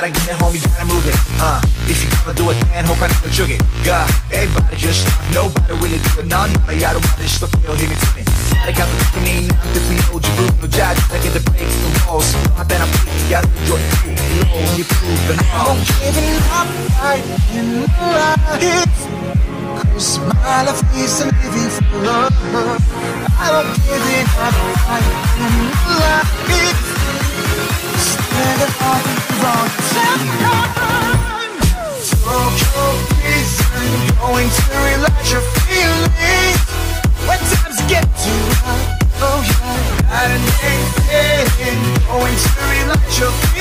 gotta get it, homie, gotta move it. If you gonna do it, then hope I never jug it. Yeah, everybody just stop, nobody really do it. 난 나야 말을 시도 feel 힘이 드네. 나를 가도 느낌이 난 듯이 오지 부르는 자주 내게 the break the walls. I bet I'm freaking gotta enjoy it. You prove it all. I'm giving up right in the light. Cause my life is a living for love. I don't give it up right in the light. Stand up on the wrong time. Tokyo prison, going to relax your feelings. When times get too hard, oh yeah, got an aching. Going to relax your feelings.